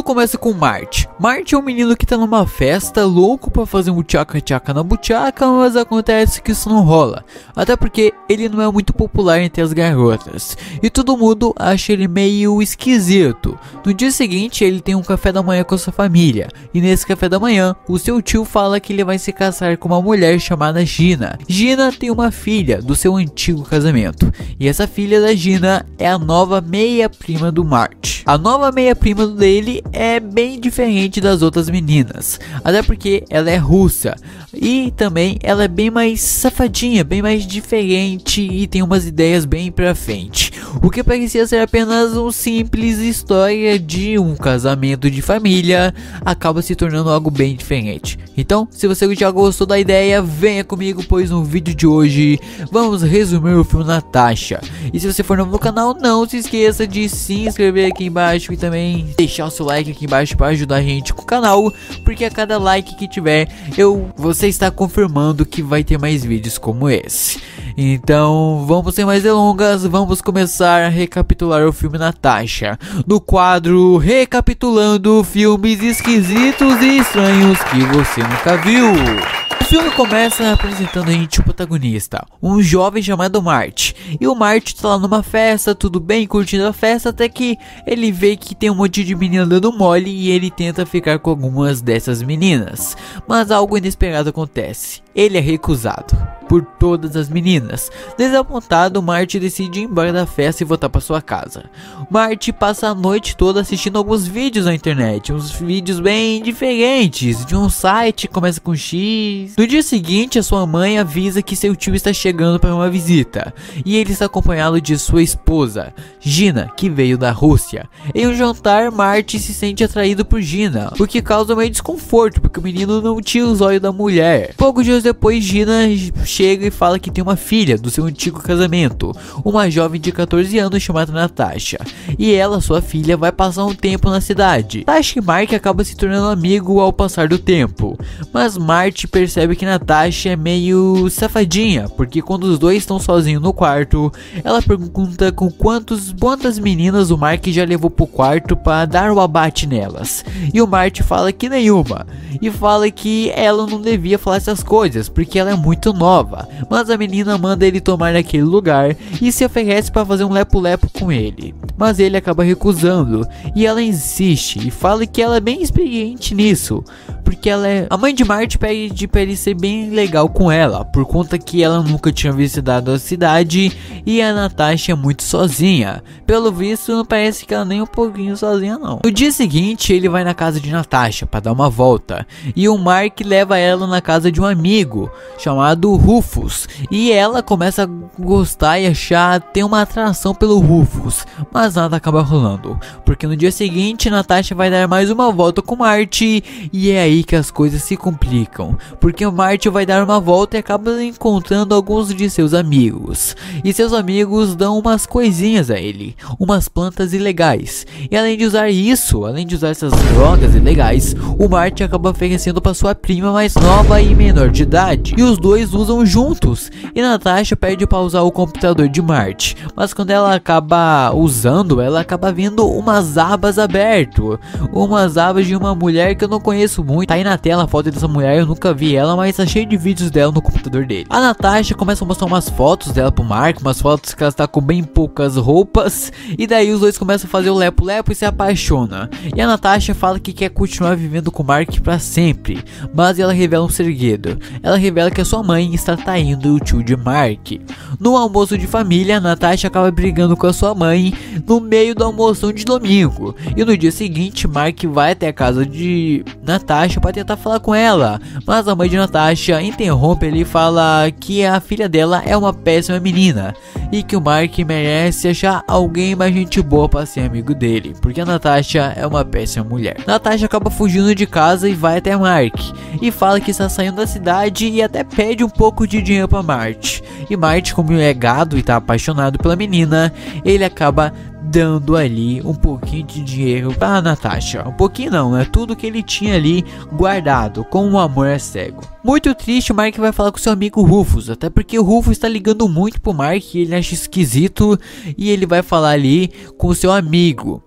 começa com Marte. Marte é um menino que tá numa festa, louco pra fazer um tchaca-tchaca na buchaca, mas acontece que isso não rola. Até porque ele não é muito popular entre as garotas. E todo mundo acha ele meio esquisito. No dia seguinte, ele tem um café da manhã com a sua família. E nesse café da manhã, o seu tio fala que ele vai se casar com uma mulher chamada Gina. Gina tem uma filha do seu antigo casamento. E essa filha da Gina é a nova meia-prima do Marte. A nova meia-prima dele é bem diferente das outras meninas, até porque ela é russa e também ela é bem mais safadinha, bem mais diferente e tem umas ideias bem pra frente. O que parecia ser apenas uma simples história de um casamento de família acaba se tornando algo bem diferente. Então, se você já gostou da ideia, venha comigo, pois no vídeo de hoje vamos resumir o filme Natasha. E se você for novo no canal, não se esqueça de se inscrever aqui embaixo e também deixar o seu like aqui embaixo para ajudar a gente com o canal, porque a cada like que tiver, você está confirmando que vai ter mais vídeos como esse. Então, vamos sem mais delongas, vamos começar a recapitular o filme Natasha, no quadro Recapitulando Filmes Esquisitos e Estranhos que você nunca viu. O filme começa apresentando a gente o protagonista, um jovem chamado Marte. E o Marte tá lá numa festa, tudo bem, curtindo a festa, até que ele vê que tem um monte de menina dando mole e ele tenta ficar com algumas dessas meninas. Mas algo inesperado acontece, ele é recusado por todas as meninas. Desapontado, Marte decide ir embora da festa e voltar para sua casa. Marte passa a noite toda assistindo alguns vídeos na internet, uns vídeos bem diferentes, de um site que começa com X. No dia seguinte, a sua mãe avisa que seu tio está chegando para uma visita, e ele está acompanhado de sua esposa, Gina, que veio da Rússia. Em um jantar, Marte se sente atraído por Gina, o que causa meio desconforto, porque o menino não tinha os olhos da mulher. Poucos dias depois, Gina chega e fala que tem uma filha do seu antigo casamento, uma jovem de 14 anos chamada Natasha, e ela, sua filha, vai passar um tempo na cidade. Natasha e Mark acabam se tornando amigos ao passar do tempo, mas Marte percebe que Natasha é meio safadinha, porque quando os dois estão sozinhos no quarto, ela pergunta com quantas meninas o Mark já levou pro quarto para dar o abate nelas, e o Marte fala que nenhuma, e fala que ela não devia falar essas coisas, porque ela é muito nova. Mas a menina manda ele tomar naquele lugar e se oferece para fazer um lepo-lepo com ele, mas ele acaba recusando e ela insiste e fala que ela é bem experiente nisso, porque a mãe de Marte pede para ele ser bem legal com ela, por conta que ela nunca tinha visitado a cidade e a Natasha é muito sozinha. Pelo visto, não parece que ela nem um pouquinho sozinha não. No dia seguinte, ele vai na casa de Natasha para dar uma volta e o Mark leva ela na casa de um amigo chamado Rufus, e ela começa a gostar e achar ter uma atração pelo Rufus, mas nada acaba rolando, porque no dia seguinte Natasha vai dar mais uma volta com Marte e é aí que as coisas se complicam, porque o Marte vai dar uma volta e acaba encontrando alguns de seus amigos, e seus amigos dão umas coisinhas a ele, umas plantas ilegais, e além de usar essas drogas ilegais, o Marte acaba oferecendo para sua prima mais nova e menor de idade, e os dois usam juntos, e Natasha pede para usar o computador de Marte, mas quando ela acaba usando, ela acaba vendo umas abas abertas, umas abas de uma mulher que eu não conheço muito. Tá aí na tela a foto dessa mulher, eu nunca vi ela, mas tá cheio de vídeos dela no computador dele. A Natasha começa a mostrar umas fotos dela pro Mark, umas fotos que ela está com bem poucas roupas, e daí os dois começam a fazer o lepo-lepo e se apaixonam. E a Natasha fala que quer continuar vivendo com o Mark pra sempre, mas ela revela um segredo. Ela revela que a sua mãe está traindo o tio de Mark. No almoço de família, Natasha acaba brigando com a sua mãe no meio do almoção de domingo, e no dia seguinte Mark vai até a casa de Natasha para tentar falar com ela, mas a mãe de Natasha interrompe ele e fala que a filha dela é uma péssima menina e que o Mark merece achar alguém mais gente boa para ser amigo dele, porque a Natasha é uma péssima mulher. Natasha acaba fugindo de casa e vai até Mark e fala que está saindo da cidade e até pede um pouco de dinheiro para Marte. E Marte, como é gado e tá apaixonado pela menina, ele acaba dando ali um pouquinho de dinheiro para Natasha. Um pouquinho não, é tudo que ele tinha ali guardado, como um amor é cego. Muito triste, o Mark vai falar com seu amigo Rufus, até porque o Rufus está ligando muito pro Mark, ele acha esquisito, e ele vai falar ali com seu amigo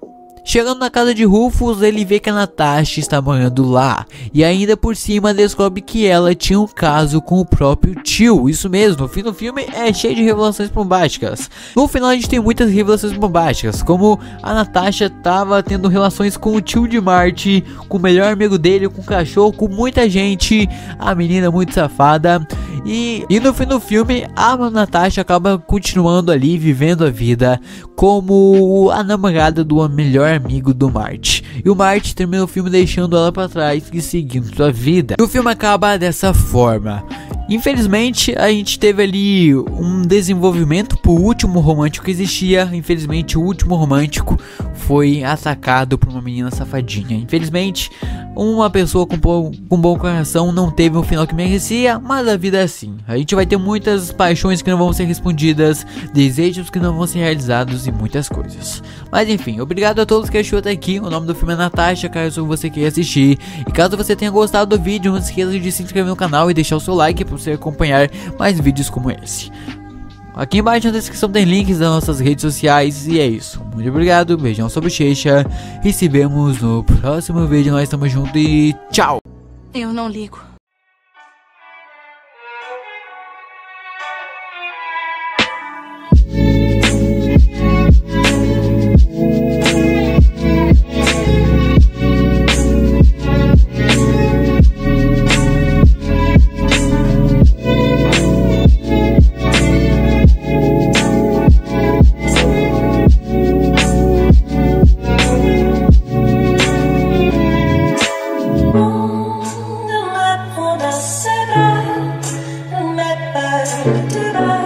Chegando na casa de Rufus, ele vê que a Natasha está morando lá, e ainda por cima descobre que ela tinha um caso com o próprio tio. Isso mesmo, o fim do filme é cheio de revelações bombásticas. No final a gente tem muitas revelações bombásticas, como a Natasha estava tendo relações com o tio de Marty, com o melhor amigo dele, com o cachorro, com muita gente, a menina muito safada. E no fim do filme, a Natasha acaba continuando ali, vivendo a vida como a namorada do melhor amigo do Marty. E o Marty termina o filme deixando ela pra trás e seguindo sua vida. E o filme acaba dessa forma. Infelizmente, a gente teve ali um desenvolvimento pro último romântico que existia. Infelizmente, o último romântico foi atacado por uma menina safadinha. Infelizmente, uma pessoa com bom coração não teve o final que merecia, mas a vida é assim. A gente vai ter muitas paixões que não vão ser respondidas, desejos que não vão ser realizados e muitas coisas. Mas enfim, obrigado a todos que assistiu até aqui. O nome do filme é Natasha, caso você queira assistir. E caso você tenha gostado do vídeo, não se esqueça de se inscrever no canal e deixar o seu like para você acompanhar mais vídeos como esse. Aqui embaixo na descrição tem links das nossas redes sociais. E é isso, muito obrigado, beijão sobre bochecha e se vemos no próximo vídeo. Nós estamos juntos e tchau! Eu não ligo.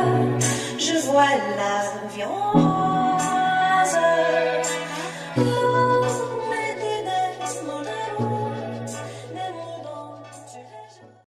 Je vois la viande.